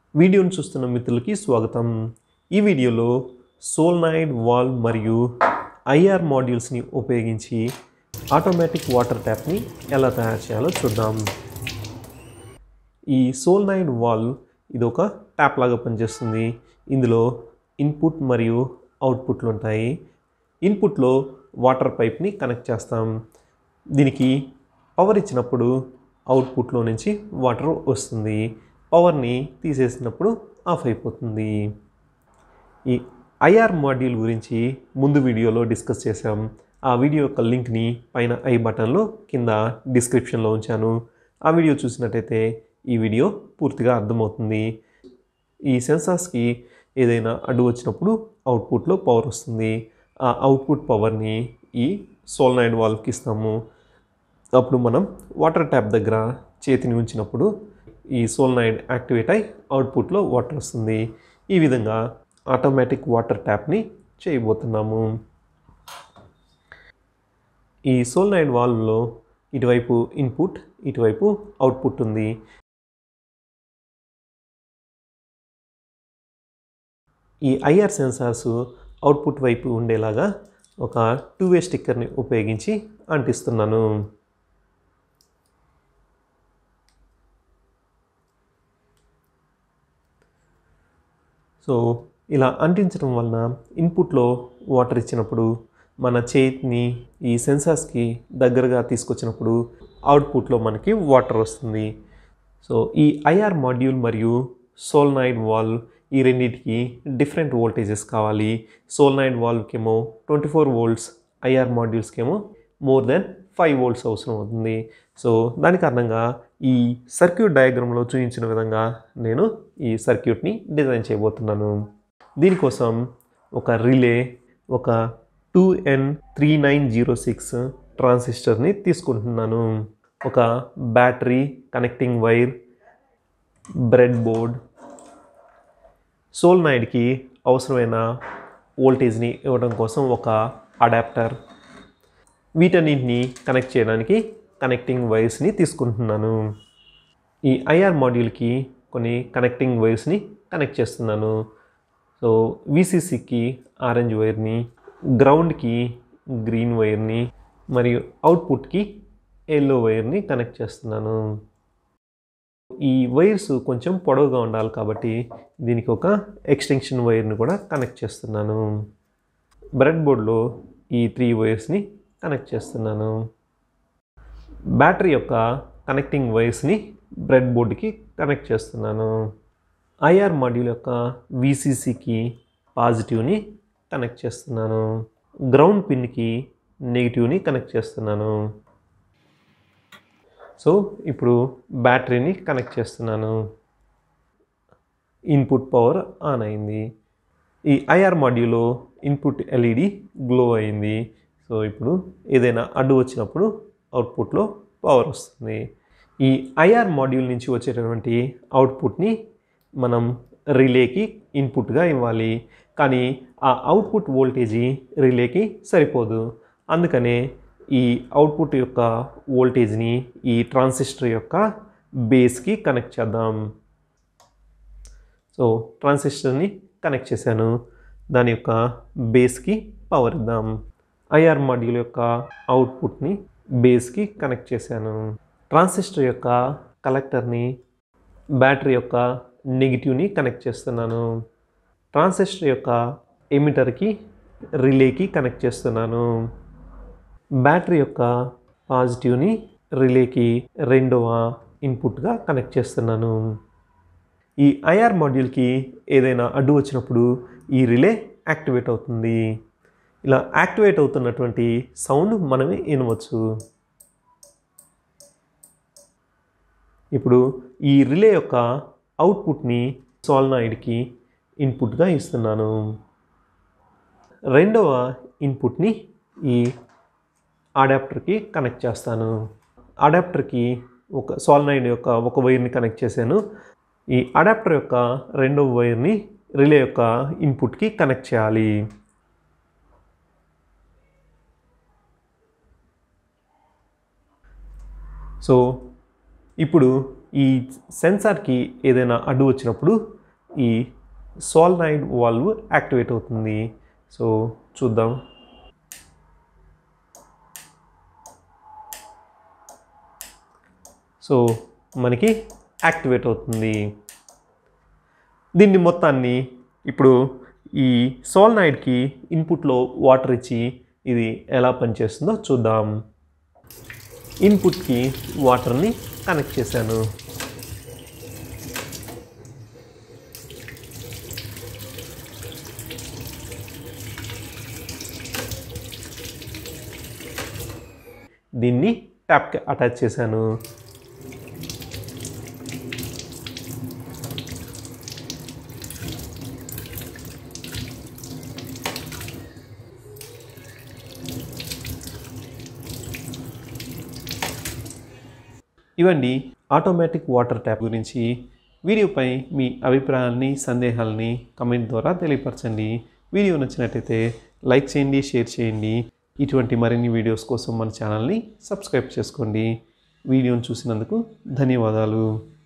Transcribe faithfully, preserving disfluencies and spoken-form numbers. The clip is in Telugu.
వీడియోను చూస్తున్న మిత్రులకి స్వాగతం. ఈ వీడియోలో సోలనాయిడ్ వాల్వ్ మరియు ఐఆర్ మాడ్యూల్స్ని ఉపయోగించి ఆటోమేటిక్ వాటర్ ట్యాప్ని ఎలా తయారు చేయాలో చూద్దాం. ఈ సోలనాయిడ్ వాల్వ్ ఇది ఒక ట్యాప్ లాగా పనిచేస్తుంది. ఇందులో ఇన్పుట్ మరియు అవుట్పుట్లు ఉంటాయి. ఇన్పుట్లో వాటర్ పైప్ని కనెక్ట్ చేస్తాం. దీనికి పవర్ ఇచ్చినప్పుడు అవుట్పుట్లో నుంచి వాటర్ వస్తుంది. పవర్ని తీసేసినప్పుడు ఆఫ్ అయిపోతుంది. ఈ ఐఆర్ మాడ్యూల్ గురించి ముందు వీడియోలో డిస్కస్ చేసాం. ఆ వీడియో యొక్క లింక్ని పైన ఐ బటన్లో కింద డిస్క్రిప్షన్లో ఉంచాను. ఆ వీడియో చూసినట్టయితే ఈ వీడియో పూర్తిగా అర్థమవుతుంది. ఈ సెన్సార్స్కి ఏదైనా అడ్డు వచ్చినప్పుడు అవుట్పుట్లో పవర్ వస్తుంది. ఆ అవుట్పుట్ పవర్ని ఈ సోలనాయిడ్ వాల్వ్కి ఇస్తాము. అప్పుడు మనం వాటర్ ట్యాప్ దగ్గర చేతిని ఉంచినప్పుడు ఈ సోలనాయిడ్ యాక్టివేట్ అయి అవుట్పుట్లో వాటర్ వస్తుంది. ఈ విధంగా ఆటోమేటిక్ వాటర్ ట్యాప్ని చేయబోతున్నాము. ఈ సోలనాయిడ్ వాల్వ్లో ఇటువైపు ఇన్పుట్, ఇటువైపు అవుట్పుట్ ఉంది. ఈ ఐఆర్ సెన్సార్స్ అవుట్పుట్ వైపు ఉండేలాగా ఒక టూ వే స్టిక్కర్ని ఉపయోగించి అంటిస్తున్నాను. సో ఇలా అంటించడం వలన ఇన్పుట్లో వాటర్ ఇచ్చినప్పుడు మన చేతిని ఈ సెన్సార్స్కి దగ్గరగా తీసుకొచ్చినప్పుడు అవుట్పుట్లో మనకి వాటర్ వస్తుంది. సో ఈ ఐఆర్ మాడ్యూల్ మరియు సోలనాయిడ్ వాల్వ్ ఈ రెండింటికి డిఫరెంట్ వోల్టేజెస్ కావాలి. సోలనాయిడ్ వాల్వ్కి ఏమో ట్వంటీ ఫోర్ వోల్ట్స్, ఐఆర్ మాడ్యూల్స్కి ఏమో మోర్ దెన్ ఫైవ్ వోల్ట్స్ అవసరం అవుతుంది. సో దాని కారణంగా ఈ సర్క్యూట్ డయాగ్రామ్లో చూపించిన విధంగా నేను ఈ సర్క్యూట్ని డిజైన్ చేయబోతున్నాను. దీనికోసం ఒక రిలే, ఒక two N three nine zero six ట్రాన్సిస్టర్ని తీసుకుంటున్నాను. ఒక battery, connecting wire, breadboard, సోలనాయిడ్కి అవసరమైన వోల్టేజ్ని ఇవ్వడం కోసం ఒక అడాప్టర్, వీటన్నింటిని కనెక్ట్ చేయడానికి కనెక్టింగ్ వైర్స్ని తీసుకుంటున్నాను. ఈ ఐఆర్ మాడ్యూల్కి కొన్ని కనెక్టింగ్ వైర్స్ని కనెక్ట్ చేస్తున్నాను. సో విసిసికి ఆరెంజ్ వైర్ని, గ్రౌండ్కి గ్రీన్ వైర్ని మరియు అవుట్పుట్కి ఎల్లో వైర్ని కనెక్ట్ చేస్తున్నాను. ఈ వైర్స్ కొంచెం పొడవుగా ఉండాలి కాబట్టి దీనికి ఒక ఎక్స్టెన్షన్ వైర్ని కూడా కనెక్ట్ చేస్తున్నాను. బ్రెడ్ బోర్డ్లో ఈ త్రీ వైర్స్ని కనెక్ట్ చేస్తున్నాను. బ్యాటరీ యొక్క కనెక్టింగ్ వైర్స్ని బ్రెడ్ బోర్డ్కి కనెక్ట్ చేస్తున్నాను. ఐఆర్ మాడ్యూల్ యొక్క విసిసికి పాజిటివ్ని కనెక్ట్ చేస్తున్నాను. గ్రౌండ్ పిన్కి నెగిటివ్ని కనెక్ట్ చేస్తున్నాను. సో ఇప్పుడు బ్యాటరీని కనెక్ట్ చేస్తున్నాను. ఇన్పుట్ పవర్ ఆన్ అయింది. ఈ ఐఆర్ మాడ్యూల్లో ఇన్పుట్ ఎల్ఈడి గ్లో అయింది. సో ఇప్పుడు ఏదైనా అడ్డు వచ్చినప్పుడు అవుట్పుట్లో పవర్ వస్తుంది. ఈ ఐఆర్ మాడ్యూల్ నుంచి వచ్చేటటువంటి అవుట్పుట్ని మనం రిలేకి ఇన్పుట్గా ఇవ్వాలి. కానీ ఆ అవుట్పుట్ వోల్టేజీ రిలేకి సరిపోదు. అందుకనే ఈ అవుట్పుట్ యొక్క వోల్టేజ్ని ఈ ట్రాన్సిస్టర్ యొక్క బేస్కి కనెక్ట్ చేద్దాం. సో ట్రాన్సిస్టర్ని కనెక్ట్ చేశాను. దాని యొక్క బేస్కి పవర్ ఇద్దాం. ఐఆర్ మాడ్యూల్ యొక్క అవుట్పుట్ని బేస్కి కనెక్ట్ చేశాను. ట్రాన్సిస్టర్ యొక్క కలెక్టర్ని బ్యాటరీ యొక్క నెగిటివ్ని కనెక్ట్ చేస్తున్నాను. ట్రాన్సిస్టర్ యొక్క ఎమిటర్కి రిలేకి కనెక్ట్ చేస్తున్నాను. బ్యాటరీ యొక్క పాజిటివ్ని రిలేకి రెండవ ఇన్పుట్గా కనెక్ట్ చేస్తున్నాను. ఈ ఐఆర్ మాడ్యూల్కి ఏదైనా అడ్డు వచ్చినప్పుడు ఈ రిలే యాక్టివేట్ అవుతుంది. ఇలా యాక్టివేట్ అవుతున్నటువంటి సౌండ్ మనమే వినవచ్చు. ఇప్పుడు ఈ రిలే యొక్క అవుట్పుట్ని సోలనాయిడ్కి ఇన్పుట్గా ఇస్తున్నాను. రెండవ ఇన్పుట్ని ఈ అడాప్టర్కి కనెక్ట్ చేస్తాను. అడాప్టర్కి ఒక సోలనాయిడ్ యొక్క ఒక వైర్ని కనెక్ట్ చేశాను. ఈ అడాప్టర్ యొక్క రెండవ వైర్ని రిలే యొక్క ఇన్పుట్కి కనెక్ట్ చేయాలి. సో ఇప్పుడు ఈ సెన్సార్కి ఏదైనా అడ్డు వచ్చినప్పుడు ఈ సోలనాయిడ్ వాల్వ్ యాక్టివేట్ అవుతుంది. సో చూద్దాం. సో మనకి యాక్టివేట్ అవుతుంది. దీన్ని మొత్తాన్ని ఇప్పుడు ఈ సోలనాయిడ్కి ఇన్పుట్లో వాటర్ ఇచ్చి ఇది ఎలా పనిచేస్తుందో చూద్దాం. ఇన్పుట్కి వాటర్ని కనెక్ట్ చేశాను. దీన్ని ట్యాప్కి అటాచ్ చేశాను. ఇవండి ఆటోమేటిక్ వాటర్ ట్యాప్ గురించి. వీడియోపై మీ అభిప్రాయాల్ని, సందేహాలని కమెంట్ ద్వారా తెలియపరచండి. వీడియో నచ్చినట్టయితే లైక్ చేయండి, షేర్ చేయండి. ఇటువంటి మరిన్ని వీడియోస్ కోసం మన ఛానల్ని సబ్స్క్రైబ్ చేసుకోండి. వీడియోను చూసినందుకు ధన్యవాదాలు.